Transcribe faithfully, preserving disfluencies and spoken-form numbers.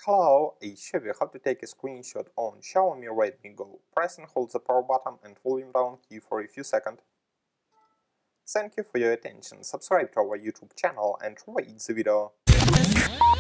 Hello, I show you how to take a screenshot on Xiaomi Redmi Go. Press and hold the power button and volume down key for a few seconds. Thank you for your attention, subscribe to our YouTube channel and rate the video.